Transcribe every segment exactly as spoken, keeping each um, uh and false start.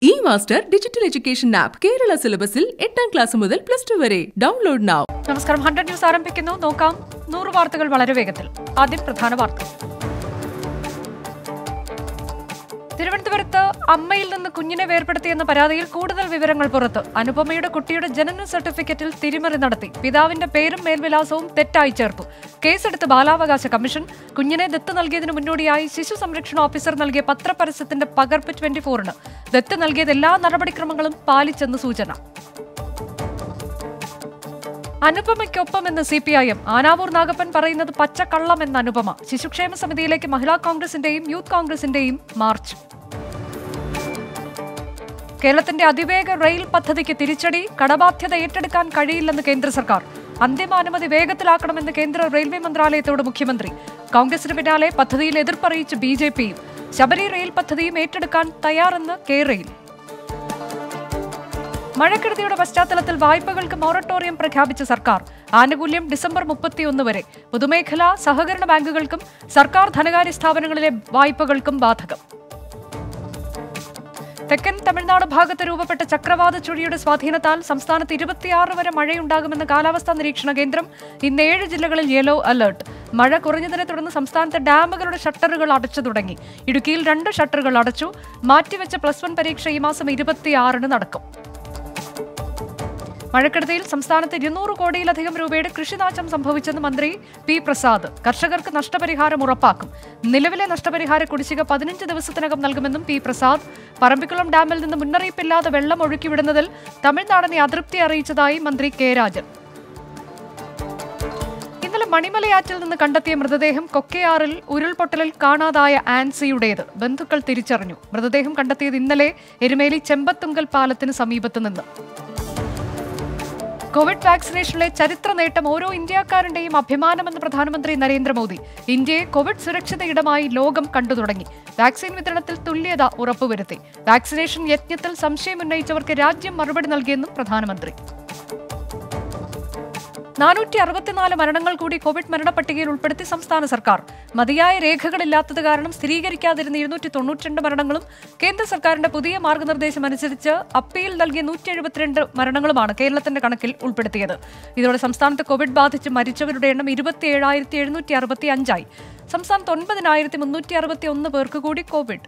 E-Master Digital Education App Kerala സിലബസിൽ എട്ടാം class മുതൽ പ്ലസ് ടു വരെ ഡൗൺലോഡ് നൗ. നമസ്കാരം. ഹൺഡ്രഡ് ന്യൂസ് ആരംഭിക്കുന്നു. നോക്കാം നൂറ് വാർത്തകൾ വളരെ വേഗത്തിൽ. ആദ്യം പ്രധാന വാർത്ത. തിരുവനന്തപുരത്ത് അമ്മയിൽ നിന്ന് കുഞ്ഞിനെ വേർപെടുത്തിയെന്ന പരാതിയിൽ കൂടുതൽ വിവരങ്ങൾ പുറത്ത്. അനുപമയുടെ കുട്ടിയുടെ ജനന സർട്ടിഫിക്കറ്റിൽ തിരിമറി നടത്തി. പിതാവിന്റെ പേരും മേൽവിലാസവും തെറ്റായി ചേർത്തു. കേസെടുത്ത് ബാലാവകാശ കമ്മീഷൻ. കുഞ്ഞിനെ ദത്ത് നൽകിയതിനു മുന്നോടിയായി ശിശു സംരക്ഷണ ഓഫീസർ നൽകിയ പത്രപരസ്യത്തിന്റെ പകർപ്പ് ട്വന്റി ഫോറിന്. ദത്ത് നൽകിയത് എല്ലാ നടപടിക്രമങ്ങളും പാലിച്ചെന്ന് സൂചന. അനുപമയ്ക്കൊപ്പമെന്ന് C P I M. Anavoor Nagappan പറയുന്നത് പച്ചക്കള്ളമെന്ന് അനുപമ. ശിശുക്ഷേമ സമിതിയിലേക്ക് മഹിളാ കോൺഗ്രസിന്റെയും യൂത്ത് കോൺഗ്രസിന്റെയും മാർച്ച്. കേരളത്തിന്റെ അതിവേഗ റെയിൽ പദ്ധതിക്ക് തിരിച്ചടി. കടബാധ്യത ഏറ്റെടുക്കാൻ കഴിയില്ലെന്ന് കേന്ദ്ര സർക്കാർ. അന്തിമാനുമതി വേഗത്തിലാക്കണമെന്ന് കേന്ദ്ര റെയിൽവേ മന്ത്രാലയത്തോട് മുഖ്യമന്ത്രി. കോൺഗ്രസിന് പിന്നാലെ പദ്ധതിയിൽ എതിർപ്പറിയിച്ച് ബി ജെ പിയും. ശബരി റെയിൽ പദ്ധതിയും ഏറ്റെടുക്കാൻ തയ്യാറെന്ന് കെ റെയിൽ. മഴക്കെടുതിയുടെ പശ്ചാത്തലത്തിൽ വായ്പകൾക്ക് മൊറട്ടോറിയം പ്രഖ്യാപിച്ച സർക്കാർ. ആനുകൂല്യം ഡിസംബർ മുപ്പത്തിയൊന്ന് വരെ. പൊതുമേഖലാ സഹകരണ ബാങ്കുകൾക്കും സർക്കാർ ധനകാര്യ സ്ഥാപനങ്ങളിലെ വായ്പകൾക്കും ബാധകം. തെക്കൻ തമിഴ്നാട് ഭാഗത്ത് രൂപപ്പെട്ട ചക്രവാത ചുഴിയുടെ സ്വാധീനത്താൽ സംസ്ഥാനത്ത് ഇരുപത്തിയാറ് വരെ മഴയുണ്ടാകുമെന്ന് കാലാവസ്ഥാ നിരീക്ഷണ കേന്ദ്രം. ഇന്ന് ഏഴ് ജില്ലകളിൽ യെല്ലോ അലർട്ട്. മഴ കുറഞ്ഞതിനെ തുടർന്ന് സംസ്ഥാനത്തെ ഡാമുകളുടെ ഷട്ടറുകൾ അടച്ചു തുടങ്ങി. ഇടുക്കിയിൽ രണ്ട് ഷട്ടറുകൾ അടച്ചു. മാറ്റിവെച്ച പ്ലസ് വൺ പരീക്ഷ ഈ മാസം ഇരുപത്തിയാറിന് നടക്കും. മഴക്കെടുതിയിൽ സംസ്ഥാനത്ത് ഇരുന്നൂറ് കോടിയിലധികം രൂപയുടെ കൃഷിനാശം സംഭവിച്ചെന്ന് മന്ത്രി പി പ്രസാദ്. കർഷകർക്ക് നഷ്ടപരിഹാരം ഉറപ്പാക്കും. നിലവിലെ നഷ്ടപരിഹാര കുടിശ്ശിക പതിനഞ്ച് ദിവസത്തിനകം നൽകുമെന്നും പി പ്രസാദ്. പറമ്പിക്കുളം ഡാമിൽ നിന്ന് മുന്നറിയിപ്പില്ലാതെ വെള്ളം ഒഴുക്കിവിടുന്നതിൽ തമിഴ്നാടിനെ അതൃപ്തി അറിയിച്ചതായി മന്ത്രി കെ രാജൻ. ഇന്നലെ മണിമലയാറ്റിൽ നിന്ന് കണ്ടെത്തിയ മൃതദേഹം കൊക്കയാറിൽ ഉരുൾപൊട്ടലിൽ കാണാതായ ആൻസിയുടേത്. ബന്ധുക്കൾ തിരിച്ചറിഞ്ഞു. മൃതദേഹം കണ്ടെത്തിയത് ഇന്നലെ എരുമേലി ചെമ്പത്തുങ്കൽ പാലത്തിന് സമീപത്ത് നിന്ന്. കോവിഡ് വാക്സിനേഷനിലെ ചരിത്ര നേട്ടം ഓരോ ഇന്ത്യക്കാരന്റെയും അഭിമാനമെന്ന് പ്രധാനമന്ത്രി നരേന്ദ്രമോദി. ഇന്ത്യയെ കോവിഡ് സുരക്ഷിത ഇടമായി ലോകം കണ്ടു തുടങ്ങി. വാക്സിൻ വിതരണത്തിൽ തുല്യത ഉറപ്പുവരുത്തി. വാക്സിനേഷൻ യജ്ഞത്തിൽ സംശയമുന്നയിച്ചവർക്ക് രാജ്യം മറുപടി നൽകിയെന്നും പ്രധാനമന്ത്രി. നാനൂറ്റി അറുപത്തിനാല് മരണങ്ങൾ കൂടി കോവിഡ് മരണപ്പട്ടികയിൽ ഉൾപ്പെടുത്തി സംസ്ഥാന സർക്കാർ. മതിയായ രേഖകളില്ലാത്തത് കാരണം സ്ഥിരീകരിക്കാതിരുന്ന ഇരുന്നൂറ്റി തൊണ്ണൂറ്റിരണ്ട് മരണങ്ങളും കേന്ദ്ര സർക്കാരിന്റെ പുതിയ മാർഗനിർദ്ദേശം അനുസരിച്ച് അപ്പീൽ നൽകിയ നൂറ്റി എഴുപത്തിരണ്ട് മരണങ്ങളുമാണ് കേരളത്തിന്റെ കണക്കിൽ ഉൾപ്പെടുത്തിയത്. ഇതോടെ സംസ്ഥാനത്ത് കോവിഡ് ബാധിച്ച് മരിച്ചവരുടെ എണ്ണം ഇരുപത്തി ഏഴായിരത്തി എഴുന്നൂറ്റി അറുപത്തി അഞ്ചായി. സംസ്ഥാനത്ത് ഒൻപതിനായിരത്തി മുന്നൂറ്റി അറുപത്തി ഒന്ന് പേർക്ക് കൂടി കോവിഡ്.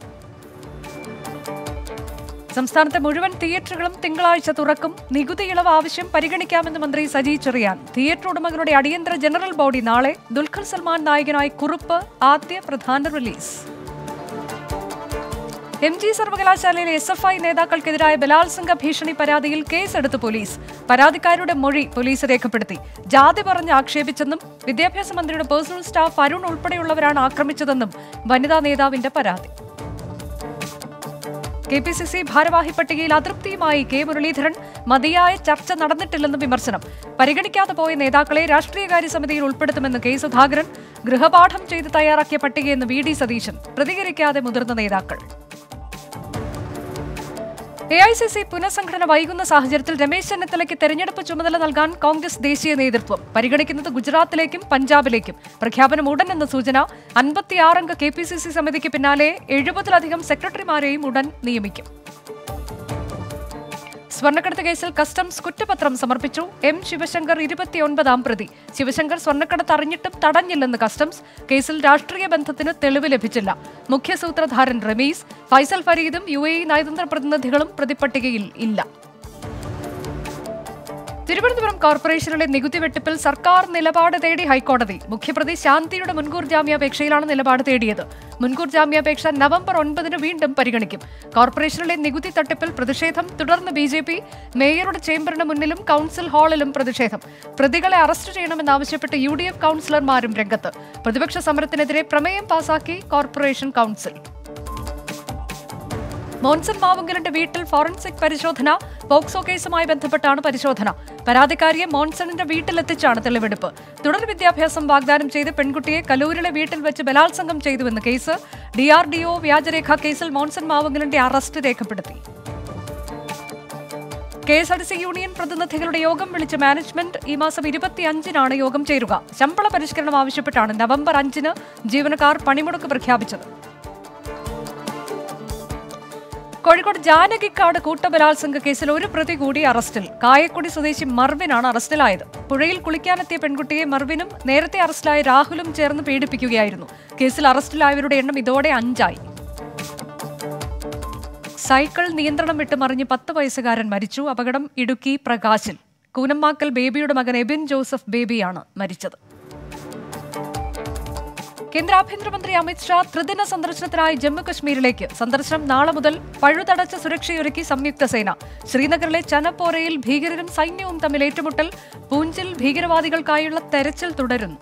സംസ്ഥാനത്തെ മുഴുവൻ തിയേറ്ററുകളും തിങ്കളാഴ്ച തുറക്കും. നികുതി ഇളവ് ആവശ്യം പരിഗണിക്കാമെന്ന് മന്ത്രി സജി ചെറിയാൻ. തിയേറ്റർ ഉടമകളുടെ അടിയന്തര ജനറൽ ബോഡി നാളെ. ദുൽഖർ സൽമാൻ നായകനായി കുറുപ്പ് ആദ്യ പ്രധാന റിലീസ്. എം ജി സർവകലാശാലയിലെ എസ് എഫ് ഐ നേതാക്കൾക്കെതിരായ ബലാത്സംഗ ഭീഷണി പരാതിയിൽ കേസെടുത്ത് പോലീസ്. പരാതിക്കാരുടെ മൊഴി പോലീസ് രേഖപ്പെടുത്തി. ജാതി പറഞ്ഞ് ആക്ഷേപിച്ചെന്നും വിദ്യാഭ്യാസ മന്ത്രിയുടെ പേഴ്സണൽ സ്റ്റാഫ് അരുൺ ഉൾപ്പെടെയുള്ളവരാണ് ആക്രമിച്ചതെന്നും വനിതാ നേതാവിന്റെ പരാതി. കെ പി സി സി ഭാരവാഹി പട്ടികയിൽ അതൃപ്തിയുമായി കെ മുരളീധരൻ. മതിയായ ചർച്ച നടന്നിട്ടില്ലെന്ന് വിമർശനം. പരിഗണിക്കാതെ പോയ നേതാക്കളെ രാഷ്ട്രീയകാര്യ സമിതിയിൽ ഉൾപ്പെടുത്തുമെന്ന് കെ സുധാകരൻ. ഗൃഹപാഠം ചെയ്ത് തയ്യാറാക്കിയ പട്ടികയെന്ന് വി ഡി സതീശൻ. പ്രതികരിക്കാതെ മുതിർന്ന നേതാക്കൾ. എ ഐ സി സി പുനഃസംഘടന വൈകുന്ന സാഹചര്യത്തിൽ രമേശ് ചെന്നിത്തലയ്ക്ക് തെരഞ്ഞെടുപ്പ് ചുമതല നൽകാൻ കോൺഗ്രസ് ദേശീയ നേതൃത്വം. പരിഗണിക്കുന്നത് ഗുജറാത്തിലേക്കും പഞ്ചാബിലേക്കും. പ്രഖ്യാപനം ഉടൻ എന്ന സൂചന. അൻപത്തിയാറംഗ കെ പി സി സി സമിതിക്ക് പിന്നാലെ എഴുപതിലധികം സെക്രട്ടറിമാരെയും ഉടൻ നിയമിക്കും. സ്വർണ്ണക്കടത്ത് കേസിൽ കസ്റ്റംസ് കുറ്റപത്രം സമർപ്പിച്ചു. എം ശിവശങ്കർ ഇരുപത്തിയൊൻപതാം പ്രതി. ശിവശങ്കർ സ്വർണ്ണക്കടത്ത് അറിഞ്ഞിട്ടും തടഞ്ഞില്ലെന്ന് കസ്റ്റംസ്. കേസിൽ രാഷ്ട്രീയ ബന്ധത്തിന് തെളിവ് ലഭിച്ചില്ല. മുഖ്യ സൂത്രധാരൻ റമീസ്, ഫൈസൽ ഫരീദും യു എ ഇ നയതന്ത്ര പ്രതിനിധികളും പ്രതിപട്ടികയിൽ ഇല്ല. തിരുവനന്തപുരം കോർപ്പറേഷനിലെ നികുതി വെട്ടിപ്പിൽ സർക്കാർ നിലപാട് തേടി ഹൈക്കോടതി. മുഖ്യപ്രതി ശാന്തിയുടെ മുൻകൂർ ജാമ്യാപേക്ഷയിലാണ് നിലപാട് തേടിയത്. മുൻകൂർ ജാമ്യാപേക്ഷ നവംബർ ഒൻപതിന് വീണ്ടും പരിഗണിക്കും. കോർപ്പറേഷനിലെ നികുതി തട്ടിപ്പിൽ പ്രതിഷേധം തുടർന്ന് ബി ജെ പി. മേയറുടെ ചേംബറിന് മുന്നിലും കൌൺസിൽ ഹാളിലും പ്രതിഷേധം. പ്രതികളെ അറസ്റ്റ് ചെയ്യണമെന്നാവശ്യപ്പെട്ട് യു ഡി എഫ് കൌൺസിലർമാരും രംഗത്ത്. പ്രതിപക്ഷ സമരത്തിനെതിരെ പ്രമേയം പാസാക്കി കോർപ്പറേഷൻ കൌൺസിൽ. മോൻസൺ മാവുങ്കലിന്റെ വീട്ടിൽ ഫോറൻസിക് പരിശോധന. പോക്സോ കേസുമായി ബന്ധപ്പെട്ടാണ് പരിശോധന. പരാതിക്കാരിയെ മോൻസണിന്റെ വീട്ടിലെത്തിച്ചാണ് തെളിവെടുപ്പ്. തുടർ വിദ്യാഭ്യാസം വാഗ്ദാനം ചെയ്ത് പെൺകുട്ടിയെ കലൂരിലെ വീട്ടിൽ വെച്ച് ബലാത്സംഗം ചെയ്തുവെന്ന് case. D R D O വ്യാജരേഖ കേസിൽ മോൻസൺ മാവുങ്കലിന്റെ അറസ്റ്റ് രേഖപ്പെടുത്തി. K S R T C union പ്രതിനിധികളുടെ യോഗം വിളിച്ച് മാനേജ്മെന്റ്. ഈ മാസം ഇരുപത്തിയഞ്ചിനാണ് യോഗം ചേരുക. ശമ്പള പരിഷ്കരണം ആവശ്യപ്പെട്ടാണ് നവംബർ അഞ്ചിന് ജീവനക്കാർ പണിമുടക്ക് പ്രഖ്യാപിച്ചത്. കോഴിക്കോട് ജാനകിക്കാട് കൂട്ടബലാത്സംഗ കേസിൽ ഒരു പ്രതി കൂടി അറസ്റ്റിൽ. കായക്കുടി സ്വദേശി മർവിനാണ് അറസ്റ്റിലായത്. പുഴയിൽ കുളിക്കാനെത്തിയ പെൺകുട്ടിയെ മർവിനും നേരത്തെ അറസ്റ്റിലായ രാഹുലും ചേർന്ന് പീഡിപ്പിക്കുകയായിരുന്നു. കേസിൽ അറസ്റ്റിലായവരുടെ എണ്ണം ഇതോടെ അഞ്ചായി. സൈക്കിൾ നിയന്ത്രണം വിട്ട് മറിഞ്ഞ് പത്ത് വയസ്സുകാരൻ മരിച്ചു. അപകടം ഇടുക്കി പ്രകാശിൽ. കൂനമ്മാക്കൽ ബേബിയുടെ മകൻ എബിൻ ജോസഫ് ബേബിയാണ് മരിച്ചത്. കേന്ദ്ര ആഭ്യന്തരമന്ത്രി അമിത്ഷാ ത്രിദിന സന്ദർശനത്തിനായി ജമ്മുകശ്മീരിലേക്ക്. സന്ദർശനം നാളെ മുതൽ. പഴുതടച്ച സുരക്ഷയൊരുക്കി സംയുക്ത സേന. ശ്രീനഗറിലെ ചനപ്പോരയിൽ ഭീകരരും സൈന്യവും തമ്മിൽ ഏറ്റുമുട്ടൽ. പൂഞ്ചിൽ ഭീകരവാദികൾക്കായുള്ള തെരച്ചിൽ തുടരുന്നു.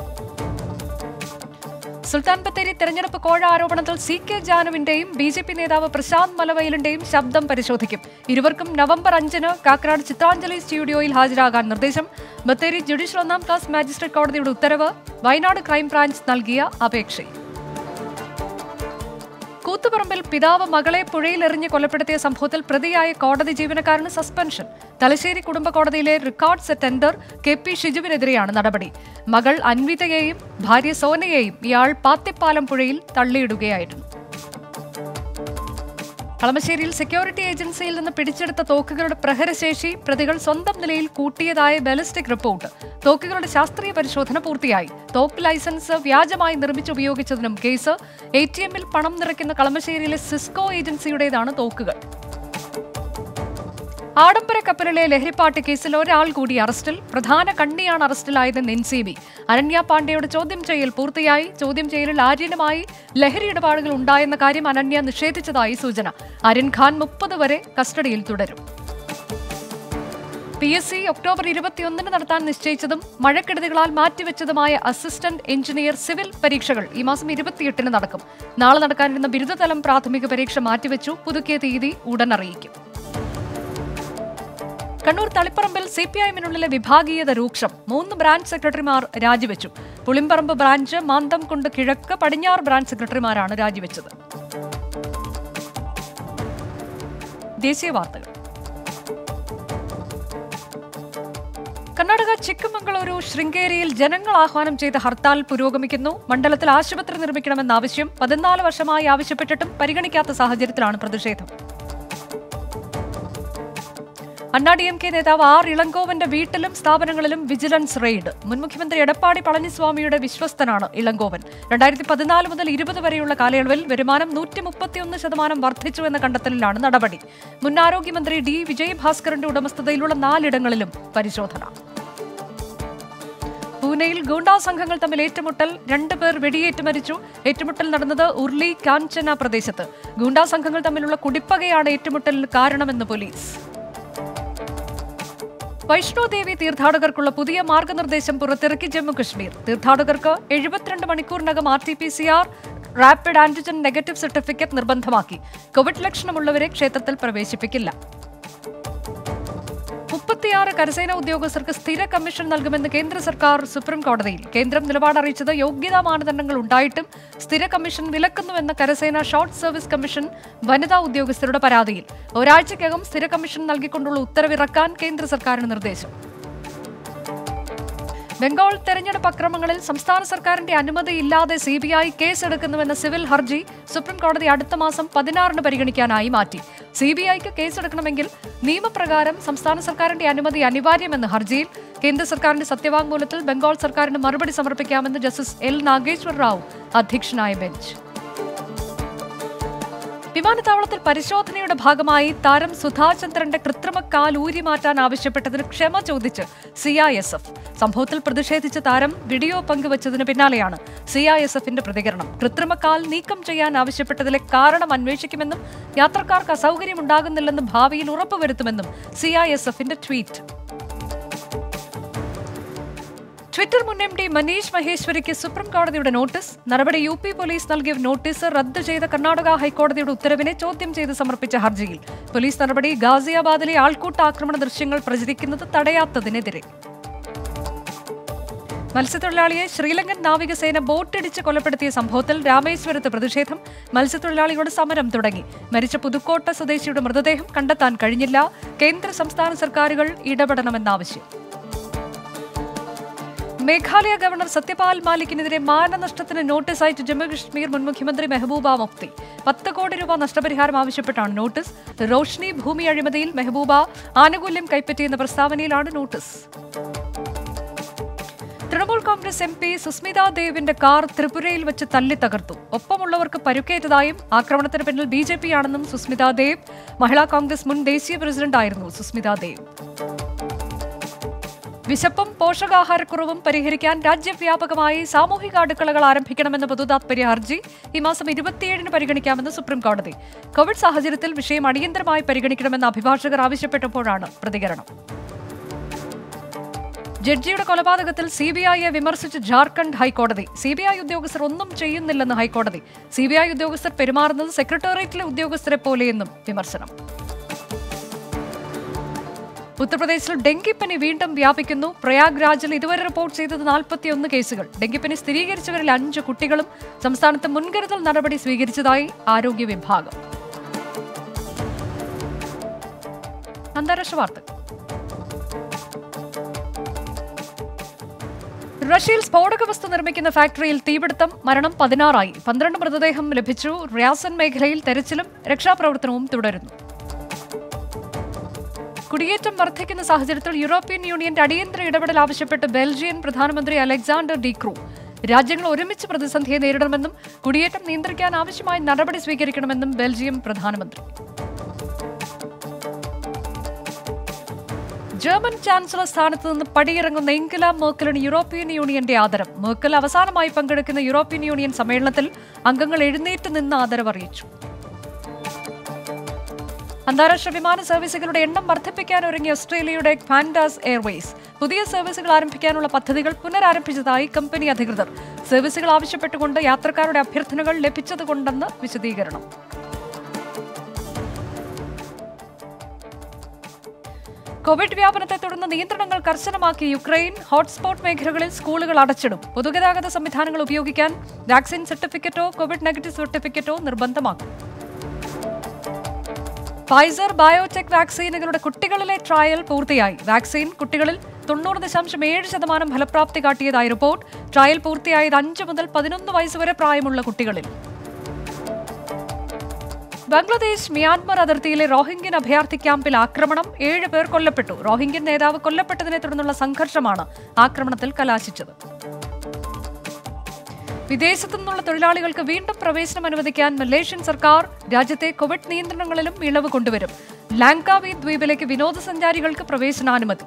സുൽത്താൻ ബത്തേരി തെരഞ്ഞെടുപ്പ് കോഴ ആരോപണത്തിൽ സി കെ ജാനുവിന്റെയും ബി ജെ പി നേതാവ് പ്രശാന്ത് മലവയിലിന്റെയും ശബ്ദം പരിശോധിക്കും. ഇരുവർക്കും നവംബർ അഞ്ചിന് കാക്കനാട് ചിത്രാഞ്ജലി സ്റ്റുഡിയോയിൽ ഹാജരാകാൻ നിർദ്ദേശം. ബത്തേരി ജുഡീഷ്യൽ ഒന്നാം ക്ലാസ് മാജിസ്ട്രേറ്റ് കോടതിയുടെ ഉത്തരവ്. വയനാട് ക്രൈംബ്രാഞ്ച് നൽകിയ അപേക്ഷയിൽ കൂത്തുപറമ്പിൽ പിതാവ് മകളെ പുഴയിലെറിഞ്ഞ് കൊലപ്പെടുത്തിയ സംഭവത്തിൽ പ്രതിയായ കോടതി ജീവനക്കാരന് സസ്പെൻഷൻ. തലശ്ശേരി കുടുംബ കോടതിയിലെ റെക്കോർഡ്സ് അറ്റൻഡർ കെ പി ഷിജുവിനെതിരെയാണ് നടപടി. മകൾ അൻവിതയെയും ഭാര്യ സോനയെയും ഇയാൾ പാത്തിപ്പാലം പുഴയിൽ തള്ളിയിടുകയായിരുന്നു. കളമശ്ശേരിയിൽ സെക്യൂരിറ്റി ഏജൻസിയിൽ നിന്ന് പിടിച്ചെടുത്ത തോക്കുകളുടെ പ്രഹരശേഷി പ്രതികൾ സ്വന്തം നിലയിൽ കൂട്ടിയതായ ബാലിസ്റ്റിക് റിപ്പോർട്ട്. തോക്കുകളുടെ ശാസ്ത്രീയ പരിശോധന പൂർത്തിയായി. തോക്ക് ലൈസൻസ് വ്യാജമായി നിർമ്മിച്ചുപയോഗിച്ചതിനും കേസ്. എ ടി എമ്മിൽ പണം നിറയ്ക്കുന്ന കളമശ്ശേരിയിലെ സിസ്കോ ഏജൻസിയുടേതാണ് തോക്കുകൾ. ആഡംബര കപ്പലിലെ ലഹരിപ്പാട്ട് കേസിൽ ഒരാൾ കൂടി അറസ്റ്റിൽ. പ്രധാന കണ്ണിയാണ് അറസ്റ്റിലായതെന്ന് എൻ സി ബി. അനന്യ പാണ്ഡെയുടെ ചോദ്യം ചെയ്യൽ പൂർത്തിയായി. ചോദ്യം ചെയ്യലിൽ ആര്യനുമായി ലഹരി ഇടപാടുകൾ ഉണ്ടായെന്ന കാര്യം അനന്യ നിഷേധിച്ചതായി സൂചന. ആര്യൻ ഖാൻ മുപ്പത് വരെ കസ്റ്റഡിയിൽ തുടരും. പി എസ് സി ഒക്ടോബർ ഇരുപത്തിയൊന്നിന് നടത്താൻ നിശ്ചയിച്ചതും മഴക്കെടുതികളാൽ മാറ്റിവെച്ചതുമായ അസിസ്റ്റന്റ് എഞ്ചിനീയർ സിവിൽ പരീക്ഷകൾ ഈ മാസം ഇരുപത്തിയെട്ടിന് നടക്കും. നാളെ നടക്കാനിരുന്ന ബിരുദതലം പ്രാഥമിക പരീക്ഷ മാറ്റിവെച്ചു. പുതുക്കിയ തീയതി ഉടൻ അറിയിക്കും. കണ്ണൂർ തളിപ്പറമ്പിൽ സി പി ഐഎമ്മിനുള്ളിലെ വിഭാഗീയത രൂക്ഷം. മൂന്ന് ബ്രാഞ്ച് സെക്രട്ടറിമാർ രാജിവെച്ചു. പുളിമ്പറമ്പ് ബ്രാഞ്ച്, മാന്തംകുണ്ട് കിഴക്ക്, പടിഞ്ഞാറ് ബ്രാഞ്ച് സെക്രട്ടറിമാരാണ് രാജിവെച്ചത്. ദേശീയ വാർത്തകൾ. കർണാടക ചിക്കമംഗളൂരു ശൃംഗേരിയിൽ ജനങ്ങൾ ആഹ്വാനം ചെയ്ത ഹർത്താൽ പുരോഗമിക്കുന്നു. മണ്ഡലത്തിൽ ആശുപത്രി നിർമ്മിക്കണമെന്ന ആവശ്യം പതിനാല് വർഷമായി ആവശ്യപ്പെട്ടിട്ടും പരിഗണിക്കാത്ത സാഹചര്യത്തിലാണ് പ്രതിഷേധം. അണ്ണാ ഡി എം കെ നേതാവ് ആർ ഇളങ്കോവന്റെ വീട്ടിലും സ്ഥാപനങ്ങളിലും വിജിലൻസ് റെയ്ഡ്. മുൻ മുഖ്യമന്ത്രി എടപ്പാടി പളനിസ്വാമിയുടെ വിശ്വസ്തനാണ് ഇളങ്കോവൻ. രണ്ടായിരത്തി പതിനാല് മുതൽ ഇരുപത് വരെയുള്ള കാലയളവിൽ വരുമാനം നൂറ്റി മുപ്പത്തിയൊന്ന് ശതമാനം വർദ്ധിച്ചുവെന്ന കണ്ടെത്തലിലാണ് നടപടി. മുൻ ആരോഗ്യമന്ത്രി ഡി വിജയഭാസ്കറിന്റെ ഉടമസ്ഥതയിലുള്ള നാലിടങ്ങളിലും പരിശോധന. പൂനെയിൽ ഗൂണ്ടാ സംഘങ്ങൾ തമ്മിൽ ഏറ്റുമുട്ടൽ. രണ്ടുപേർ വെടിയേറ്റ് മരിച്ചു. ഏറ്റുമുട്ടൽ നടന്നത് ഉർലി കാഞ്ചന പ്രദേശത്ത്. ഗൂണ്ടാ സംഘങ്ങൾ തമ്മിലുള്ള കുടിപ്പകയാണ് ഏറ്റുമുട്ടലിന് കാരണമെന്ന് പോലീസ്. വൈഷ്ണോദേവി തീർത്ഥാടകർക്കുള്ള പുതിയ മാർഗനിർദ്ദേശം പുറത്തിറക്കി ജമ്മുകശ്മീർ. തീർത്ഥാടകർക്ക് എഴുപത്തിരണ്ട് മണിക്കൂറിനകം R T P C R rapid antigen negative certificate നിർബന്ധമാക്കി. കോവിഡ് ലക്ഷണമുള്ളവരെ ക്ഷേത്രത്തിൽ പ്രവേശിപ്പിക്കില്ല. മുപ്പത്തിയാറ് കരസേനാ ഉദ്യോഗസ്ഥർക്ക് സ്ഥിര കമ്മീഷൻ നൽകുമെന്ന് കേന്ദ്ര സർക്കാർ സുപ്രീം കോടതിയിൽ. കേന്ദ്രം നിലപാട് അറിയിച്ചത് യോഗ്യതാ മാനദണ്ഡങ്ങൾ ഉണ്ടായിട്ടും സ്ഥിര കമ്മീഷൻ വിലക്കുന്നുവെന്ന കരസേന ഷോർട്ട് സർവീസ് കമ്മീഷൻ വനിതാ ഉദ്യോഗസ്ഥരുടെ പരാതിയിൽ. ഒരാഴ്ചയ്ക്കകം സ്ഥിര കമ്മീഷൻ നൽകിക്കൊണ്ടുള്ള ഉത്തരവിറക്കാൻ കേന്ദ്ര സർക്കാരിന് നിർദ്ദേശം. ബംഗാൾ തെരഞ്ഞെടുപ്പ് അക്രമങ്ങളിൽ സംസ്ഥാന സർക്കാരിന്റെ അനുമതിയില്ലാതെ സി ബി ഐ കേസെടുക്കുന്നുവെന്ന സിവിൽ ഹർജി സുപ്രീം കോടതി അടുത്ത മാസം പതിനാറിന് പരിഗണിക്കാനായി മാറ്റി. സി ബി ഐക്ക് കേസെടുക്കണമെങ്കിൽ നിയമപ്രകാരം സംസ്ഥാന സർക്കാരിന്റെ അനുമതി അനിവാര്യമെന്ന് ഹർജിയിൽ. കേന്ദ്ര സർക്കാരിന്റെ സത്യവാങ്മൂലത്തിൽ ബംഗാൾ സർക്കാരിന് മറുപടി സമർപ്പിക്കാമെന്ന് ജസ്റ്റിസ് എൽ നാഗേശ്വർ റാവു അധ്യക്ഷനായ ബെഞ്ച്. വിമാനത്താവളത്തിൽ പരിശോധനയുടെ ഭാഗമായി താരം സുധാചന്ദ്രന്റെ കൃത്രിമ കാൽ ഊരി മാറ്റാൻ ആവശ്യപ്പെട്ടതിന് ക്ഷമ ചോദിച്ച് സി ഐ എസ് എഫ്. സംഭവത്തിൽ പ്രതിഷേധിച്ച താരം വീഡിയോ പങ്കുവച്ചതിന് പിന്നാലെയാണ് സി ഐ എസ് എഫിന്റെ പ്രതികരണം. കൃത്രിമ കാൽ നീക്കം ചെയ്യാൻ ആവശ്യപ്പെട്ടതിലെ കാരണം അന്വേഷിക്കുമെന്നും യാത്രക്കാർക്ക് അസൗകര്യമുണ്ടാകുന്നില്ലെന്നും ഭാവിയിൽ ഉറപ്പുവരുത്തുമെന്നും സി ഐ എസ് എഫിന്റെ ട്വീറ്റ്. ട്വിറ്റർ മുൻ എം ഡി മനീഷ് മഹേശ്വരിക്ക് സുപ്രീം കോടതിയുടെ നോട്ടീസ്. നടപടി യു പി പോലീസ് നൽകിയ നോട്ടീസ് റദ്ദ് ചെയ്ത കർണാടക ഹൈക്കോടതിയുടെ ഉത്തരവിനെ ചോദ്യം ചെയ്ത് സമർപ്പിച്ച ഹർജിയിൽ പോലീസ് നടപടി ഗാസിയാബാദിലെ ആൾക്കൂട്ട ആക്രമണ ദൃശ്യങ്ങൾ പ്രചരിക്കുന്നത് തടയാത്തതിനെതിരെ. മത്സ്യത്തൊഴിലാളിയെ ശ്രീലങ്കൻ നാവികസേന ബോട്ടിടിച്ച് കൊലപ്പെടുത്തിയ സംഭവത്തിൽ രാമേശ്വരത്ത് പ്രതിഷേധം. മത്സ്യത്തൊഴിലാളികളുടെ സമരം തുടങ്ങി. മരിച്ച പുതുക്കോട്ട സ്വദേശിയുടെ മൃതദേഹം കണ്ടെത്താൻ കഴിഞ്ഞില്ല. കേന്ദ്ര സംസ്ഥാന സർക്കാരുകൾ ഇടപെടണമെന്നാവശ്യം. മേഘാലയ ഗവർണർ സത്യപാൽ മാലിക്കിനെതിരെ മാനനഷ്ടത്തിന് നോട്ടീസ് അയച്ച ജമ്മുകശ്മീർ മുൻ മുഖ്യമന്ത്രി മെഹബൂബ മുഫ്തി പത്ത് കോടി രൂപ നഷ്ടപരിഹാരം ആവശ്യപ്പെട്ടാണ് നോട്ടീസ്. റോഷ്നി ഭൂമി അഴിമതിയിൽ മെഹബൂബ ആനുകൂല്യം കൈപ്പറ്റിയെന്ന പ്രസ്താവനയിലാണ് notice. Trinamool Congress M P Susmita ദേവിന്റെ കാർ ത്രിപുരയിൽ വെച്ച് തല്ലി തകർത്തു. ഒപ്പമുള്ളവർക്ക് പരുക്കേറ്റതായും ആക്രമണത്തിന് പിന്നിൽ ബി ജെ പി ആണെന്നും സുസ്മിത ദേവ്. മഹിളാ കോൺഗ്രസ് മുൻ ദേശീയ പ്രസിഡന്റായിരുന്നു സുസ്മിത ദേവ്. വിശപ്പും പോഷകാഹാരക്കുറവും പരിഹരിക്കാൻ രാജ്യവ്യാപകമായി സാമൂഹിക അടുക്കളകൾ ആരംഭിക്കണമെന്ന പൊതുതാത്പര്യ ഹർജി ഈ മാസം ഇരുപത്തിയേഴിന് പരിഗണിക്കാമെന്ന് സുപ്രീം കോടതി. കോവിഡ് സാഹചര്യത്തിൽ വിഷയം അടിയന്തരമായി പരിഗണിക്കണമെന്ന് അഭിഭാഷകർ ആവശ്യപ്പെട്ടപ്പോഴാണ് പ്രതികരണം. ജഡ്ജിയുടെ കൊലപാതകത്തിൽ സി ബി ഐയെ വിമർശിച്ച് ജാർഖണ്ഡ് ഹൈക്കോടതി. സി ബി ഐ ഉദ്യോഗസ്ഥർ ഒന്നും ചെയ്യുന്നില്ലെന്ന് ഹൈക്കോടതി. സി ബി ഐ ഉദ്യോഗസ്ഥർ പെരുമാറുന്നത് സെക്രട്ടേറിയറ്റിലെ ഉദ്യോഗസ്ഥരെ പോലെയെന്നും വിമർശനം. ഉത്തർപ്രദേശിൽ ഡെങ്കിപ്പനി വീണ്ടും വ്യാപിക്കുന്നു. പ്രയാഗ്രാജിൽ ഇതുവരെ റിപ്പോർട്ട് ചെയ്തത് നാൽപ്പത്തിയൊന്ന് കേസുകൾ. ഡെങ്കിപ്പനി സ്ഥിരീകരിച്ചവരിൽ അഞ്ച് കുട്ടികളും. സംസ്ഥാനത്ത് മുൻകരുതൽ നടപടി സ്വീകരിച്ചതായി ആരോഗ്യ വിഭാഗം. അന്താരാഷ്ട്ര വാർത്തകൾ. റഷ്യയിൽ സ്ഫോടക വസ്തു നിർമ്മിക്കുന്ന ഫാക്ടറിയിൽ തീപിടുത്തം. മരണം പതിനാറായി. പന്ത്രണ്ട് മൃതദേഹം ലഭിച്ചു. റിയാസൻ മേഖലയിൽ തെരച്ചിലും രക്ഷാപ്രവർത്തനവും തുടരുന്നു. കുടിയേറ്റം വർദ്ധിക്കുന്ന സാഹചര്യത്തിൽ യൂറോപ്യൻ യൂണിയന്റെ അടിയന്തര ഇടപെടൽ ആവശ്യപ്പെട്ട് ബെൽജിയൻ പ്രധാനമന്ത്രി അലക്സാണ്ടർ ഡി ക്രൂ. രാജ്യങ്ങൾ ഒരുമിച്ച് പ്രതിസന്ധിയെ നേരിടണമെന്നും കുടിയേറ്റം നിയന്ത്രിക്കാൻ ആവശ്യമായ നടപടി സ്വീകരിക്കണമെന്നും ബെൽജിയം പ്രധാനമന്ത്രി. ജർമ്മൻ ചാൻസലർ സ്ഥാനത്ത് നിന്ന് പടിയിറങ്ങുന്ന എംഗല മെർക്കലിന് യൂറോപ്യൻ യൂണിയന്റെ ആദരം. മെർക്കൽ അവസാനമായി പങ്കെടുക്കുന്ന യൂറോപ്യൻ യൂണിയൻ സമ്മേളനത്തിൽ അംഗങ്ങൾ എഴുന്നേറ്റ് നിന്ന് ആദരവ് അറിയിച്ചു. അന്താരാഷ്ട്ര വിമാന സർവീസുകളുടെ എണ്ണം വർദ്ധിപ്പിക്കാൻ ഒരുങ്ങിയ ഓസ്ട്രേലിയയുടെ ക്വാൻഡാസ് എയർവേസ്. പുതിയ സർവീസുകൾ ആരംഭിക്കാനുള്ള പദ്ധതികൾ പുനരാരംഭിച്ചതായി കമ്പനി അധികൃതർ. സർവീസുകൾ ആവശ്യപ്പെട്ടുകൊണ്ട് യാത്രക്കാരുടെ അഭ്യർത്ഥനകൾ ലഭിച്ചതുകൊണ്ടെന്ന് വിശദീകരണം. കോവിഡ് വ്യാപനത്തെ തുടർന്ന് നിയന്ത്രണങ്ങൾ കർശനമാക്കി യുക്രൈൻ. ഹോട്ട്സ്പോട്ട് മേഖലകളിൽ സ്കൂളുകൾ അടച്ചിടും. പൊതുഗതാഗത സംവിധാനങ്ങൾ ഉപയോഗിക്കാൻ വാക്സിൻ സർട്ടിഫിക്കറ്റോ കോവിഡ് നെഗറ്റീവ് സർട്ടിഫിക്കറ്റോ നിർബന്ധമാക്കും. ഫൈസർ ബയോടെക് വാക്സിനുകളുടെ കുട്ടികളിലെ ട്രയൽ പൂർത്തിയായി. വാക്സിൻ കുട്ടികളിൽ തൊണ്ണൂറ് ദശാംശം ഏഴ് ശതമാനം ഫലപ്രാപ്തി കാട്ടിയതായി റിപ്പോർട്ട്. ട്രയൽ പൂർത്തിയായത് അഞ്ച് മുതൽ പതിനൊന്ന് വയസ്സുവരെ പ്രായമുള്ള കുട്ടികളിൽ. ബംഗ്ലാദേശ് മ്യാൻമർ അതിർത്തിയിലെ റോഹിംഗ്യൻ അഭയാർത്ഥി ക്യാമ്പിൽ ആക്രമണം. ഏഴ് പേർ കൊല്ലപ്പെട്ടു. റോഹിംഗ്യൻ നേതാവ് കൊല്ലപ്പെട്ടതിനെ തുടർന്നുള്ള സംഘർഷമാണ് ആക്രമണത്തിൽ കലാശിച്ചത്. വിദേശത്തു നിന്നുള്ള തൊഴിലാളികൾക്ക് വീണ്ടും പ്രവേശനം അനുവദിക്കാൻ മലേഷ്യൻ സർക്കാർ. രാജ്യത്തെ കോവിഡ് നിയന്ത്രണങ്ങളിലും ഇളവ് കൊണ്ടുവരും. ലാങ്കാവി ദ്വീപിലേക്ക് വിനോദസഞ്ചാരികൾക്ക് പ്രവേശനാനുമതി.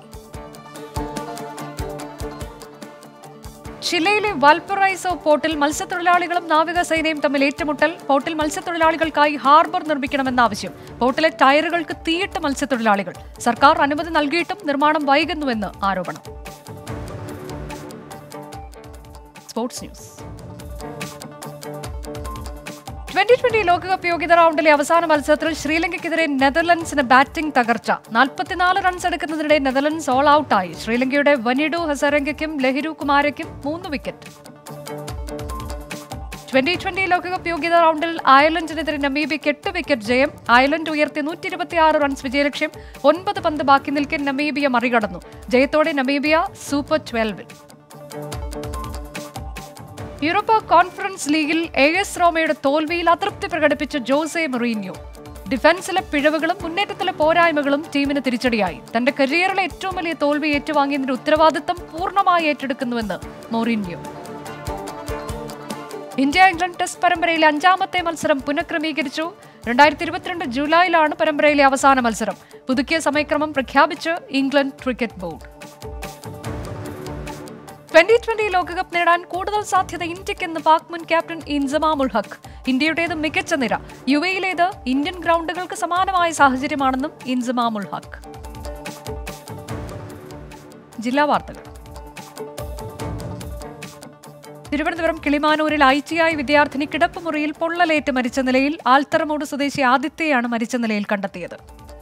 ചിലയിലെ വാൽപറൈസോ പോർട്ടിൽ മത്സ്യത്തൊഴിലാളികളും നാവികസേനയും തമ്മിൽ ഏറ്റുമുട്ടൽ. പോർട്ടിൽ മത്സ്യത്തൊഴിലാളികൾക്കായി ഹാർബർ നിർമ്മിക്കണമെന്ന ആവശ്യം. പോർട്ടിലെ ടയറുകൾക്ക് തീയിട്ട മത്സ്യത്തൊഴിലാളികൾ. സർക്കാർ അനുമതി നൽകിയിട്ടും നിർമ്മാണം വൈകുന്നുവെന്ന് ആരോപണം. Sports news. ട്വന്റി ട്വന്റി ലോകകപ്പ് യോഗ്യതാ റൗണ്ടിലെ അവസാന മത്സരത്തിൽ ശ്രീലങ്കയ്ക്കെതിരെ നെതർലൻഡ്സിന് ബാറ്റിംഗ് തകർച്ച. നാൽപ്പത്തിനാല് റൺസ് എടുക്കുന്നതിനിടെ നെതർലൻഡ്സ് ഓൾ ഔട്ടായി. ശ്രീലങ്കയുടെ വനിഡു ഹസരംഗയ്ക്കും ലഹിരു കുമാരയ്ക്കും മൂന്ന് വിക്കറ്റ്. ട്വന്റി ട്വന്റി ലോകകപ്പ് യോഗ്യതാ റൗണ്ടിൽ അയർലൻഡിനെതിരെ നമീബിയയ്ക്ക് എട്ട് വിക്കറ്റ് ജയം. അയർലൻഡ് ഉയർത്തിയ നൂറ്റി ഇരുപത്തിയാറ് റൺസ് വിജയലക്ഷ്യം. ഒൻപത് പന്ത് ബാക്കി നിൽക്കെ നമീബിയ മറികടന്നു. ജയത്തോടെ നമീബിയ സൂപ്പർ ട്വൽവിൽ. യൂറോപ്പ കോൺഫറൻസ് ലീഗിൽ എ എസ് റോമയുടെ തോൽവിയിൽ അതൃപ്തി പ്രകടിപ്പിച്ച ജോസെ മൊറീന്യോ. ഡിഫൻസിലെ പിഴവുകളും മുന്നേറ്റത്തിലെ പോരായ്മകളും ടീമിന് തിരിച്ചടിയായി. തന്റെ കരിയറിലെ ഏറ്റവും വലിയ തോൽവി ഏറ്റുവാങ്ങിയതിന്റെ ഉത്തരവാദിത്തം പൂർണ്ണമായി ഏറ്റെടുക്കുന്നുവെന്ന് മൊറീന്യോ. ഇന്ത്യ ഇംഗ്ലണ്ട് ടെസ്റ്റ് പരമ്പരയിലെ അഞ്ചാമത്തെ മത്സരം പുനഃക്രമീകരിച്ചു. രണ്ടായിരത്തി ഇരുപത്തിരണ്ട് ജൂലൈയിലാണ് പരമ്പരയിലെ അവസാന മത്സരം. പുതുക്കിയ സമയക്രമം പ്രഖ്യാപിച്ച് England cricket board. Twenty twenty ലോകകപ്പ് നേടാൻ കൂടുതൽ സാധ്യത ഇന്ത്യക്കെന്ന് പാക് മുൻ ക്യാപ്റ്റൻ ഇൻസമാം ഉൽ ഹഖ്. ഇന്ത്യയുടേത് മികച്ച നിര, യു എയിലേത് ഇന്ത്യൻ ഗ്രൗണ്ടുകൾക്ക് സമാനമായ സാഹചര്യമാണെന്നും ഇൻസമാം ഉൽ ഹഖ്. ജില്ലാ വാർത്തകൾ. തിരുവനന്തപുരം കിളിമാനൂരിൽ ഐ ടി ഐ വിദ്യാർത്ഥിനി കിടപ്പുമുറിയിൽ പൊള്ളലേറ്റ് മരിച്ച നിലയിൽ. ആൽത്തറമൂട് സ്വദേശി ആദിത്യയാണ് മരിച്ച നിലയിൽ കണ്ടെത്തിയത്.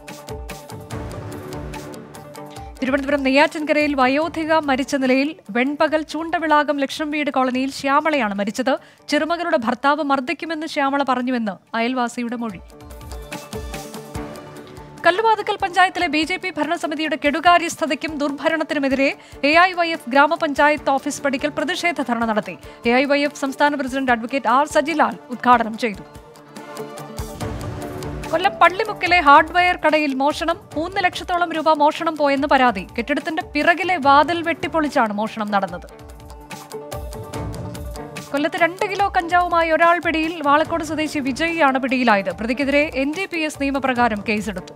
തിരുവനന്തപുരം നെയ്യാറ്റിൻകരയിൽ വയോധിക മരിച്ച നിലയിൽ. വെൺപകൽ ചൂണ്ടവിളാകം ലക്ഷം വീട് കോളനിയിൽ ശ്യാമളയാണ് മരിച്ചത്. ചെറുമകളുടെ ഭർത്താവ് മർദ്ദിക്കുമെന്ന് ശ്യാമള പറഞ്ഞുവെന്ന് അയൽവാസിയുടെ മൊഴി. കല്ലുവാതുക്കൽ പഞ്ചായത്തിലെ ബി ജെ പി ഭരണസമിതിയുടെ കെടുകാര്യസ്ഥതയ്ക്കും ദുർഭരണത്തിനുമെതിരെ എ ഐ വൈ എഫ് ഗ്രാമപഞ്ചായത്ത് ഓഫീസ് പടിക്കൽ പ്രതിഷേധ ധർണ നടത്തി. എ ഐ വൈ എഫ് സംസ്ഥാന പ്രസിഡന്റ് അഡ്വക്കേറ്റ് ആർ സജിലാൽ ഉദ്ഘാടനം ചെയ്തു. കൊല്ലം പള്ളിമുക്കിലെ ഹാർഡ്വെയർ കടയിൽ മോഷണം. മൂന്ന് ലക്ഷത്തോളം രൂപ മോഷണം പോയെന്ന് പരാതി. കെട്ടിടത്തിന്റെ പിറകിലെ വാതിൽ വെട്ടിപ്പൊളിച്ചാണ് മോഷണം നടന്നത്. കൊല്ലത്ത് രണ്ട് കിലോ കഞ്ചാവുമായി ഒരാൾ പിടിയിൽ. വാളക്കോട് സ്വദേശി വിജയിയാണ് പിടിയിലായത്. പ്രതിക്കെതിരെ എൻ ഡി പി എസ് നിയമപ്രകാരം കേസെടുത്തു.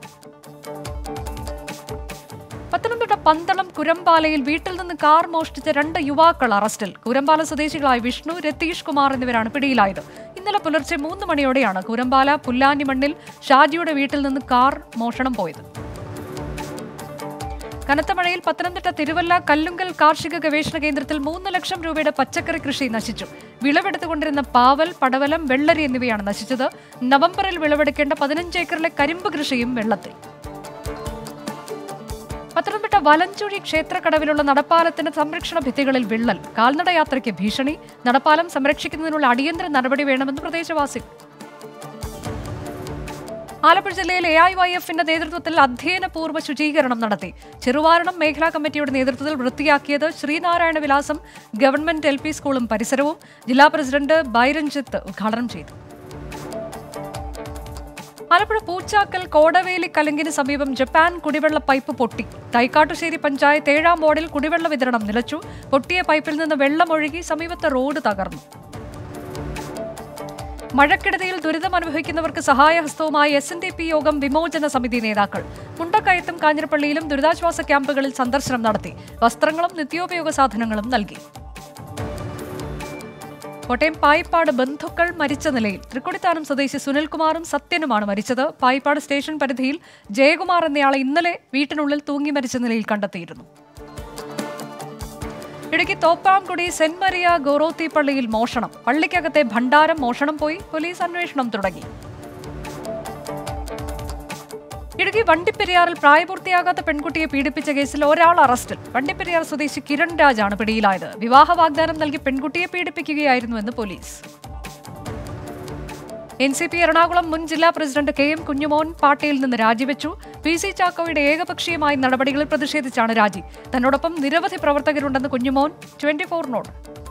പത്തനംതിട്ട പന്തളം കുരമ്പാലയിൽ വീട്ടിൽ നിന്ന് കാർ മോഷ്ടിച്ച രണ്ട് യുവാക്കൾ അറസ്റ്റിൽ. കുരമ്പാല സ്വദേശികളായ വിഷ്ണു, രതീഷ് കുമാർ എന്നിവരാണ് പിടിയിലായത്. ഇന്നലെ പുലർച്ചെ മൂന്ന് മണിയോടെയാണ് കുരമ്പാല പുല്ലാനിമണ്ണിൽ ഷാജിയുടെ വീട്ടിൽ നിന്ന് കാർ മോഷണം പോയത്. കനത്ത മഴയിൽ പത്തനംതിട്ട തിരുവല്ല കല്ലുങ്കൽ കാർഷിക ഗവേഷണ കേന്ദ്രത്തിൽ മൂന്ന് ലക്ഷം രൂപയുടെ പച്ചക്കറി കൃഷി നശിച്ചു. വിളവെടുത്തുകൊണ്ടിരുന്ന പാവൽ, പടവലം, വെള്ളരി എന്നിവയാണ് നശിച്ചത്. നവംബറിൽ വിളവെടുക്കേണ്ട പതിനഞ്ച് ഏക്കറിലെ കരിമ്പ് കൃഷിയും വെള്ളത്തിൽ. പത്തനംതിട്ട വലഞ്ചുഴി ക്ഷേത്രക്കടവിലുള്ള നടപ്പാലത്തിന്റെ സംരക്ഷണ ഭിത്തികളിൽ വിള്ളൽ. കാൽനടയാത്രയ്ക്ക് ഭീഷണി. നടപ്പാലം സംരക്ഷിക്കുന്നതിനുള്ള അടിയന്തര നടപടി വേണമെന്ന് പ്രദേശവാസികൾ. ആലപ്പുഴ ജില്ലയിൽ എ ഐ വൈ എഫിന്റെ നേതൃത്വത്തിൽ അധ്യയനപൂർവ്വ ശുചീകരണം നടത്തി. ചെറുവാരണം മേഖലാ കമ്മിറ്റിയുടെ നേതൃത്വത്തിൽ വൃത്തിയാക്കിയത് ശ്രീനാരായണ വിലാസം ഗവൺമെന്റ് എൽ പി സ്കൂളും പരിസരവും. ജില്ലാ പ്രസിഡന്റ് ബൈരഞ്ജിത്ത് ഉദ്ഘാടനം ചെയ്തു. ആലപ്പുഴ പൂച്ചാക്കൽ കോടവേലി കലുങ്കിന് സമീപം ജപ്പാൻ കുടിവെള്ള പൈപ്പ് പൊട്ടി. തൈക്കാട്ടുശ്ശേരി പഞ്ചായത്ത് ഏഴാം വാർഡിൽ കുടിവെള്ള വിതരണം നിലച്ചു. പൊട്ടിയ പൈപ്പിൽ നിന്ന് വെള്ളമൊഴുകി സമീപത്തെ റോഡ് തകർന്നു. മഴക്കെടുതിയിൽ ദുരിതമനുഭവിക്കുന്നവർക്ക് സഹായഹസ്തവുമായി എസ് എൻ ഡി പി യോഗം വിമോചന സമിതി നേതാക്കൾ മുണ്ടക്കയത്തും കാഞ്ഞിരപ്പള്ളിയിലും ദുരിതാശ്വാസ ക്യാമ്പുകളിൽ സന്ദർശനം നടത്തി. വസ്ത്രങ്ങളും നിത്യോപയോഗ സാധനങ്ങളും നൽകി. കോട്ടയം പായിപ്പാട് ബന്ധുക്കൾ മരിച്ച നിലയിൽ. തൃക്കൊടിത്താനം സ്വദേശി സുനിൽകുമാറും സത്യനുമാണ് മരിച്ചത്. പായിപ്പാട് സ്റ്റേഷൻ പരിധിയിൽ ജയകുമാർ എന്നയാളെ ഇന്നലെ വീട്ടിനുള്ളിൽ തൂങ്ങി മരിച്ച നിലയിൽ കണ്ടെത്തിയിരുന്നു. Idukki Thoppramkudy saint Maria Goretti പള്ളിയിൽ മോഷണം. പള്ളിക്കകത്തെ ഭണ്ഡാരം മോഷണം പോയി. പോലീസ് അന്വേഷണം തുടങ്ങി. ഇടുക്കി വണ്ടിപ്പെരിയാറിൽ പ്രായപൂർത്തിയാകാത്ത പെൺകുട്ടിയെ പീഡിപ്പിച്ച കേസിൽ ഒരാൾ അറസ്റ്റിൽ. വണ്ടിപ്പെരിയാർ സ്വദേശി കിരൺ രാജാണ് പിടിയിലായത്. വിവാഹ വാഗ്ദാനം നൽകി പെൺകുട്ടിയെ പീഡിപ്പിക്കുകയായിരുന്നുവെന്ന് police. N C P Ernakulam മുൻ ജില്ലാ പ്രസിഡന്റ് കെ എം കുഞ്ഞുമോൻ പാട്ടയിൽ നിന്ന് രാജിവെച്ചു. പി സി ചാക്കോയുടെ ഏകപക്ഷീയമായ നടപടികളിൽ പ്രതിഷേധിച്ചാണ് രാജി. തന്നോടൊപ്പം നിരവധി പ്രവർത്തകരുണ്ടെന്ന് കുഞ്ഞുമോൻ ട്വന്റി ഫോറിനോട്.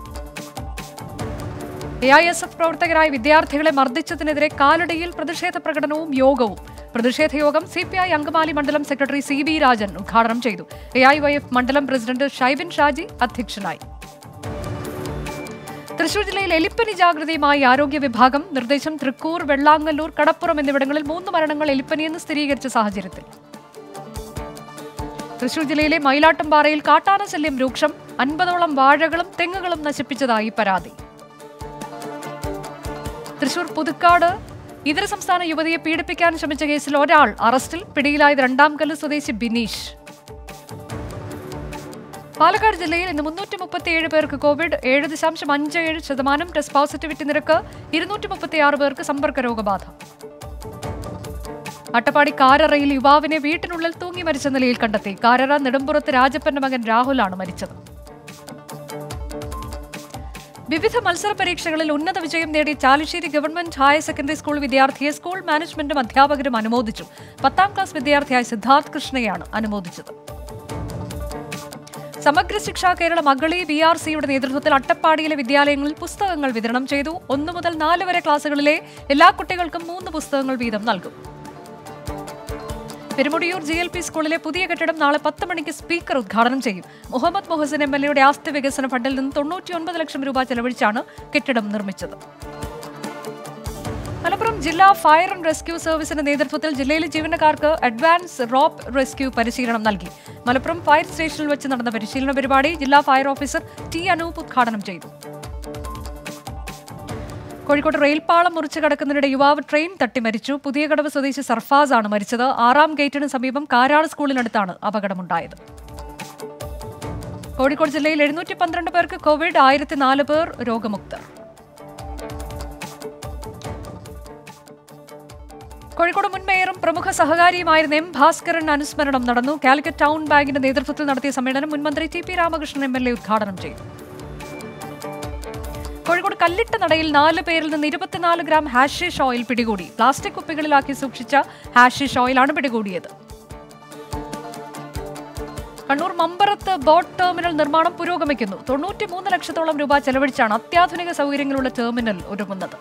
എ ഐ എസ് എഫ് പ്രവർത്തകരായ വിദ്യാർത്ഥികളെ മർദ്ദിച്ചതിനെതിരെ കാലടിയിൽ പ്രതിഷേധ പ്രകടനവും യോഗവും. പ്രതിഷേധ യോഗം സി പി ഐ അങ്കമാലി മണ്ഡലം സെക്രട്ടറി സി ബി രാജൻ ഉദ്ഘാടനം ചെയ്തു. എ ഐ വൈ എഫ് മണ്ഡലം പ്രസിഡന്റ് ഷൈബിൻ ഷാജി അധ്യക്ഷനായി. തൃശൂർ ജില്ലയിൽ എലിപ്പനി ജാഗ്രതയുമായി ആരോഗ്യ വിഭാഗം. നിർദ്ദേശം തൃക്കൂർ, വെള്ളാങ്ങല്ലൂർ, കടപ്പുറം എന്നിവിടങ്ങളിൽ മൂന്ന് മരണങ്ങൾ എലിപ്പനിയെന്ന് സ്ഥിരീകരിച്ച സാഹചര്യത്തിൽ. തൃശൂർ ജില്ലയിലെ മയിലാട്ടുംപാറയിൽ കാട്ടാന ശല്യം രൂക്ഷം. അൻപതോളം വാഴകളും തെങ്ങുകളും നശിപ്പിച്ചതായി പരാതി. തൃശൂർ പുതുക്കാട് ഇതര സംസ്ഥാന യുവതിയെ പീഡിപ്പിക്കാൻ ശ്രമിച്ച കേസിൽ ഒരാൾ അറസ്റ്റിൽ. പിടിയിലായത് രണ്ടാംകല്ല് സ്വദേശി ബിനീഷ്. പാലക്കാട് ജില്ലയിൽ ഇന്ന് മുന്നൂറ്റി മുപ്പത്തിയേഴ് പേർക്ക് കോവിഡ്. ഏഴ് ദശാംശം അഞ്ച് ഏഴ് ശതമാനം ടെസ്റ്റ് പോസിറ്റിവിറ്റി നിരക്ക്. ഇരുന്നൂറ്റി മുപ്പത്തിയാറ് പേർക്ക് സമ്പർക്ക രോഗബാധ. അട്ടപ്പാടി കാരറയിൽ യുവാവിനെ വീട്ടിനുള്ളിൽ തൂങ്ങി മരിച്ച നിലയിൽ കണ്ടെത്തി. കാരറ നെടുമ്പുറത്ത് രാജപ്പന്റെ മകൻ രാഹുലാണ് മരിച്ചത്. വിവിധ മത്സര പരീക്ഷകളിൽ ഉന്നത വിജയം നേടിയ Chalissery government higher secondary school വിദ്യാർത്ഥിയെ സ്കൂൾ മാനേജ്മെന്റും അധ്യാപകരും അനുമോദിച്ചു. പത്താം ക്ലാസ് വിദ്യാർത്ഥിയായ സിദ്ധാർത്ഥ് കൃഷ്ണയെയാണ് അനുമോദിച്ചത്. സമഗ്ര ശിക്ഷ കേരള മകളി ബി ആർ സിയുടെ നേതൃത്വത്തിൽ അട്ടപ്പാടിയിലെ വിദ്യാലയങ്ങളിൽ പുസ്തകങ്ങൾ വിതരണം ചെയ്തു. ഒന്നു മുതൽ നാല് വരെ ക്ലാസുകളിലെ എല്ലാ കുട്ടികൾക്കും മൂന്ന് പുസ്തകങ്ങൾ വീതം നൽകും. പെരുമുടിയൂർ ജി എൽ പി സ്കൂളിലെ പുതിയ കെട്ടിടം നാളെ പത്ത് മണിക്ക് സ്പീക്കർ ഉദ്ഘാടനം ചെയ്യും. മുഹമ്മദ് മൊഹസിൻ എം എൽ എയുടെ ആസ്തി വികസന ഫണ്ടിൽ നിന്ന് തൊണ്ണൂറ്റി ഒൻപത് ലക്ഷം രൂപ ചെലവഴിച്ചാണ് കെട്ടിടം നിർമ്മിച്ചത്. മലപ്പുറം ജില്ലാ ഫയർ ആൻഡ് റെസ്ക്യൂ സർവീസിന്റെ നേതൃത്വത്തിൽ ജില്ലയിലെ ജീവനക്കാർക്ക് അഡ്വാൻസ് റോപ്പ് റെസ്ക്യൂ പരിശീലനം നൽകി. മലപ്പുറം ഫയർ സ്റ്റേഷനിൽ വെച്ച് നടന്ന പരിശീലന പരിപാടി ജില്ലാ ഫയർ ഓഫീസർ ടി അനൂപ് ഉദ്ഘാടനം ചെയ്തു. കോഴിക്കോട് റെയിൽപാളം മുറിച്ചു കടക്കുന്നതിനിടെ യുവാവ് ട്രെയിൻ തട്ടി മരിച്ചു. പുതിയ കടവ് സ്വദേശി സർഫാസ് ആണ് മരിച്ചത്. ആറാം ഗേറ്റിന് സമീപം കാരാട് സ്കൂളിനടുത്താണ് അപകടമുണ്ടായത്. കോഴിക്കോട് ജില്ലയിൽ എഴുന്നൂറ്റി പന്ത്രണ്ട് പേർക്ക് കോവിഡ്. ആയിരത്തി നാല് പേർ രോഗമുക്തർ. കോഴിക്കോട് മുൻ മേയറും പ്രമുഖ സഹകാരിയുമായിരുന്ന എം ഭാസ്കരൻ അനുസ്മരണം നടന്നു. കാലിക്കറ്റ് ടൗൺ ബാങ്കിന്റെ നേതൃത്വത്തിൽ നടത്തിയ സമ്മേളനം മുൻമന്ത്രി T P Ramakrishnan M L A ഉദ്ഘാടനം ചെയ്തു. കോഴിക്കോട് കല്ലിട്ട നടയിൽ നാല് പേരിൽ നിന്ന് ഇരുപത്തിനാല് ഗ്രാം ഹാഷിഷ് ഓയിൽ പിടികൂടി. പ്ലാസ്റ്റിക് കുപ്പികളിലാക്കി സൂക്ഷിച്ച ഹാഷിഷ് ഓയിലാണ് പിടികൂടിയത്. കണ്ണൂർ മമ്പറത്ത് ബോട്ട് ടെർമിനൽ നിർമ്മാണം പുരോഗമിക്കുന്നു. തൊണ്ണൂറ്റിമൂന്ന് ലക്ഷത്തോളം രൂപ ചെലവഴിച്ചാണ് അത്യാധുനിക സൗകര്യങ്ങളുള്ള ടെർമിനൽ ഒരുങ്ങുന്നത്.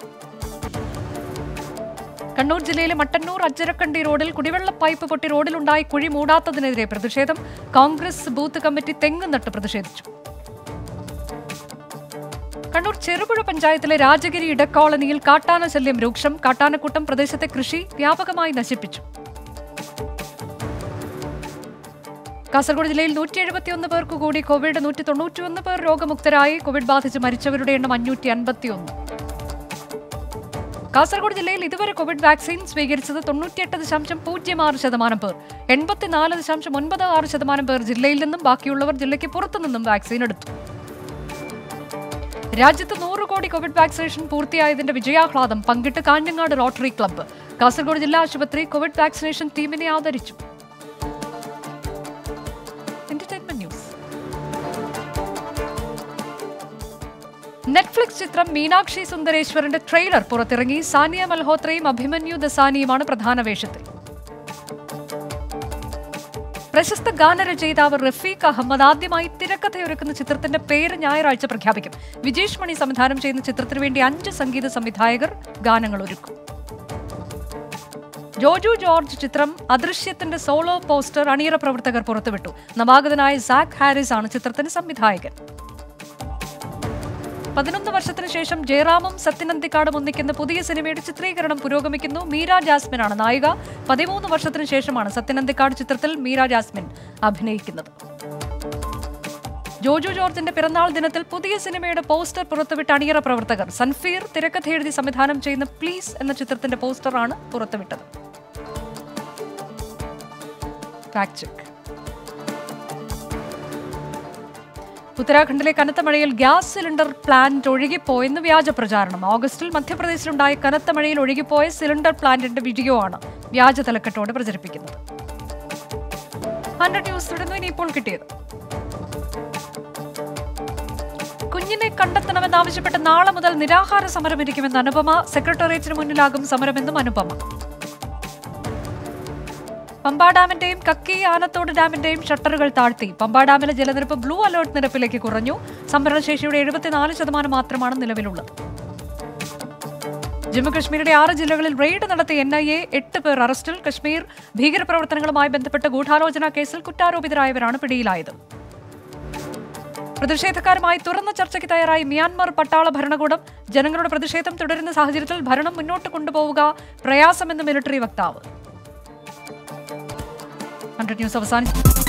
കണ്ണൂർ ജില്ലയിലെ മട്ടന്നൂർ അജ്ജരക്കണ്ടി റോഡിൽ കുടിവെള്ള പൈപ്പ് പൊട്ടി റോഡിലുണ്ടായി കുഴി മൂടാത്തതിനെതിരെ പ്രതിഷേധം. കോൺഗ്രസ് ബൂത്ത് കമ്മിറ്റി തെങ്ങ് നട്ട് പ്രതിഷേധിച്ചു. കണ്ണൂർ ചെറുപുഴ പഞ്ചായത്തിലെ രാജഗിരി ഇടക്കോളനിയിൽ കാട്ടാന ശല്യം രൂക്ഷം. കാട്ടാനക്കൂട്ടം പ്രദേശത്തെ കൃഷി വ്യാപകമായി നശിപ്പിച്ചു. കാസർഗോഡ് ജില്ലയിൽ നൂറ്റി എഴുപത്തിയൊന്ന് പേർക്ക് കൂടി കോവിഡ്. നൂറ്റി തൊണ്ണൂറ്റിയൊന്ന് പേർ രോഗമുക്തരായി. കോവിഡ് ബാധിച്ച് മരിച്ചവരുടെ എണ്ണം അഞ്ഞൂറ്റി അൻപത്തിയൊന്ന്. കാസർഗോഡ് ജില്ലയിൽ ഇതുവരെ കോവിഡ് വാക്സിൻ സ്വീകരിച്ചത് തൊണ്ണൂറ്റിയെട്ട് ദശാംശം പൂജ്യം ആറ് ശതമാനം പേർ. എൺപത്തിനാല് ദശാംശം ഒൻപത് ആറ് ശതമാനം പേർ ജില്ലയിൽ നിന്നും, ബാക്കിയുള്ളവർ ജില്ലയ്ക്ക് പുറത്തുനിന്നും വാക്സിൻ എടുത്തു. രാജ്യത്ത് നൂറ് കോടി കോവിഡ് വാക്സിനേഷൻ പൂർത്തിയായതിന്റെ വിജയാഹ്ലാദം പങ്കിട്ട് കാഞ്ഞങ്ങാട് റോട്ടറി ക്ലബ്ബ്. കാസർഗോഡ് ജില്ലാ ആശുപത്രി കോവിഡ് വാക്സിനേഷൻ ടീമിനെ ആദരിച്ചു. നെറ്റ്ഫ്ലിക്സ് ചിത്രം മീനാക്ഷി സുന്ദരേശ്വരന്റെ ട്രെയിലർ പുറത്തിറങ്ങി. സാനിയ മൽഹോത്രയും അഭിമന്യു ദസാനിയുമാണ് പ്രധാന വേഷത്തിൽ. പ്രശസ്ത ഗാനരചയിതാവ് റഫീഖ് അഹമ്മദ് ആദ്യമായി തിരക്കഥയൊരുക്കുന്ന ചിത്രത്തിന്റെ പേര് ഞായറാഴ്ച പ്രഖ്യാപിക്കും. വിജേഷ് മണി സംവിധാനം ചെയ്യുന്ന ചിത്രത്തിനു വേണ്ടി അഞ്ച് സംഗീത സംവിധായകർ ഗാനങ്ങൾ ഒരുക്കും. ജോജു ജോർജ് ചിത്രം അദൃശ്യത്തിന്റെ സോളോ പോസ്റ്റർ അണിയറ പ്രവർത്തകർ പുറത്തുവിട്ടു. നവാഗതനായ സാക് ഹാരിസ് ആണ് ചിത്രത്തിന് സംവിധായകൻ. പതിനൊന്ന് വർഷത്തിനു ശേഷം ജയറാമും സത്യനന്ദിക്കാടും ഒന്നിക്കുന്ന പുതിയ സിനിമയുടെ ചിത്രീകരണം പുരോഗമിക്കുന്നു. മീര ജാസ്മിനാണ് നായിക. പതിമൂന്ന് വർഷത്തിനു ശേഷമാണ് സത്യനന്ദിക്കാട് ചിത്രത്തിൽ മീര ജാസ്മിൻ അഭിനയിക്കുന്നത്. ജോജു ജോർജിന്റെ പിറന്നാൾ ദിനത്തിൽ പുതിയ സിനിമയുടെ പോസ്റ്റർ പുറത്തുവിട്ട അണിയറ പ്രവർത്തകർ. സൻഫീർ തിരക്കഥ എഴുതി സംവിധാനം ചെയ്യുന്ന പ്ലീസ് എന്ന ചിത്രത്തിന്റെ പോസ്റ്ററാണ് പുറത്തുവിട്ടത്. Fact check. ഉത്തരാഖണ്ഡിലെ കനത്ത മഴയിൽ ഗ്യാസ് സിലിണ്ടർ പ്ലാന്റ് ഒഴുകിപ്പോയെന്ന് വ്യാജ പ്രചാരണം. ഓഗസ്റ്റിൽ മധ്യപ്രദേശിലുണ്ടായ കനത്ത മഴയിൽ ഒഴുകിപ്പോയ സിലിണ്ടർ പ്ലാന്റിന്റെ വീഡിയോ ആണ് വ്യാജ തലക്കെട്ടോടെ പ്രചരിപ്പിക്കുന്നത്. ഹൺഡ്രഡ് ന്യൂസ് തുടർന്നു. ഇനി ഇപ്പോൾ കിട്ടിയത്. കുഞ്ഞിനെ കണ്ടെത്തണമെന്നാവശ്യപ്പെട്ട് നാളെ മുതൽ നിരാഹാര സമരം ഇരിക്കുമെന്ന് അനുപമ. സെക്രട്ടേറിയറ്റിന് മുന്നിലാകും സമരമെന്നും അനുപമ. പമ്പാ ഡാമിന്റെയും കക്കി ആനത്തോട് ഡാമിന്റെയും ഷട്ടറുകൾ താഴ്ത്തി. പമ്പാ ഡാമിലെ ജലനിരപ്പ് ബ്ലൂ അലേർട്ട് നിരപ്പിലേക്ക് കുറഞ്ഞു. സംഭരണശേഷിയുടെ എഴുപത്തിനാല് ശതമാനം മാത്രമാണ് നിലവിലുള്ളത്. ജമ്മുകശ്മീരിന്റെ ആറ് ജില്ലകളിൽ റെയ്ഡ് നടത്തിയ എൻ ഐ എ. എട്ട് പേർ അറസ്റ്റിൽ. കശ്മീർ ഭീകരപ്രവർത്തനങ്ങളുമായി ബന്ധപ്പെട്ട് ഗൂഢാലോചന കേസിൽ കുറ്റാരോപിതരായവരാണ് പിടിയിലായത്. പ്രതിഷേധക്കാരുമായി തുറന്ന ചർച്ചയ്ക്ക് തയ്യാറായി മ്യാൻമർ പട്ടാള ഭരണകൂടം. ജനങ്ങളുടെ പ്രതിഷേധം തുടരുന്ന സാഹചര്യത്തിൽ ഭരണം മുന്നോട്ട് കൊണ്ടുപോവുക പ്രയാസമെന്ന് മിലിറ്ററി വക്താവ്. ഹൺഡ്രഡ് ന്യൂസ് അവസാനിച്ചു.